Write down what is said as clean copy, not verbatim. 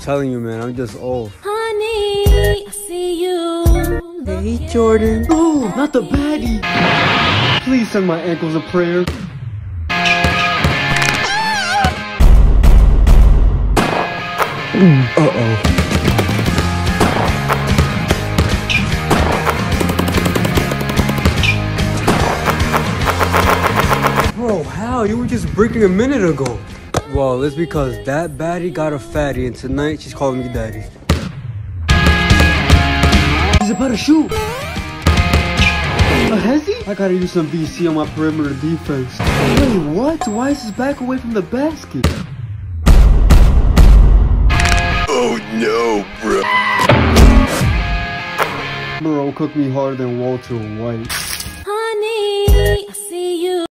telling you, man, I'm just old. Honey, I see you. Hey, Jordan. Oh, not the baddie. Please send my ankles a prayer. Uh-oh. Bro, how? You were just breaking a minute ago. Well, it's because that baddie got a fatty, and tonight she's calling me daddy. He's about to shoot. Has he? I gotta use some VC on my perimeter defense. Wait, what? Why is his back away from the basket? Oh no, bro. Bro cooked me harder than Walter White.